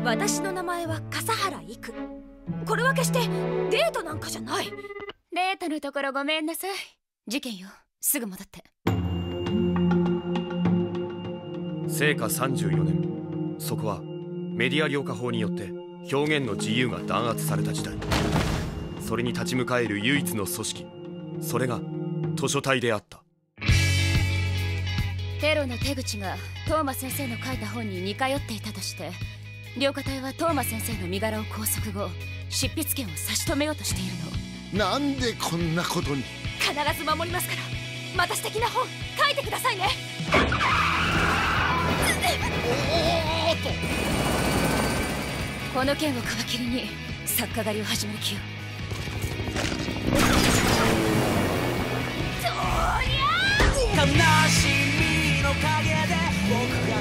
私の名前は笠原育。これは決してデートなんかじゃない。 デートのところごめんなさい。事件よ、すぐ戻って。 成果34年、そこはメディア良化法によって表現の自由が弾圧された時代。それに立ち向かえる唯一の組織、それが図書隊であった。 テロの手口がトーマ先生の書いた本に似通っていたとして、良化隊はトーマ先生の身柄を拘束後、執筆権を差し止めようとしているの。なんでこんなことに。 必ず守りますから、また素敵な本書いてくださいね。 おーっと、 この件を皮切りに作家狩りを始める気よ。 そりゃ悲しみの陰で僕が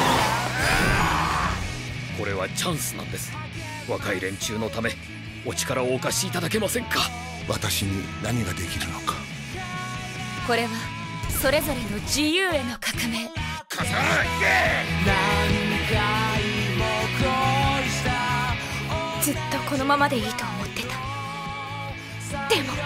これはチャンスなんです。若い連中のためお力をお貸しいただけませんか。 私に何ができるのか。 これはそれぞれの自由への革命。 笠原行け。 ずっとこのままでいいと思ってた。でも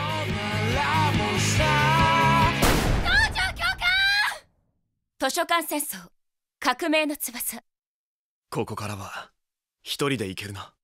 道場教官、 図書館戦争、革命の翼。 ここからは一人で行けるな。